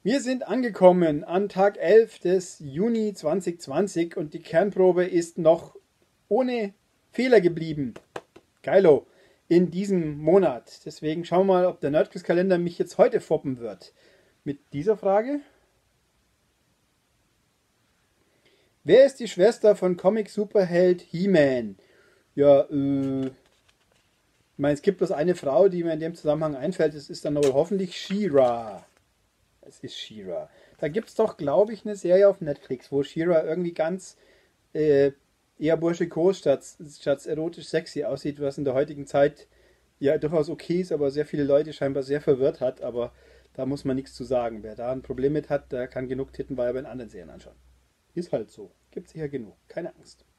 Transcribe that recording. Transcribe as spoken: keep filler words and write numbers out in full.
Wir sind angekommen an Tag elf des Juni zweitausendzwanzig und die Kernprobe ist noch ohne Fehler geblieben. Geilo, in diesem Monat. Deswegen schauen wir mal, ob der Nerdquiz-Kalender mich jetzt heute foppen wird. Mit dieser Frage. Wer ist die Schwester von Comic-Superheld He-Man? Ja, äh... Ich meine, es gibt bloß eine Frau, die mir in dem Zusammenhang einfällt. Es ist dann wohl hoffentlich She-Ra. Es ist She-Ra. Da gibt es doch, glaube ich, eine Serie auf Netflix, wo She-Ra irgendwie ganz äh, eher burschikos statt, statt erotisch sexy aussieht, was in der heutigen Zeit ja durchaus okay ist, aber sehr viele Leute scheinbar sehr verwirrt hat. Aber da muss man nichts zu sagen. Wer da ein Problem mit hat, der kann genug Tittenweiber in anderen Serien anschauen. Ist halt so. Gibt sicher genug. Keine Angst.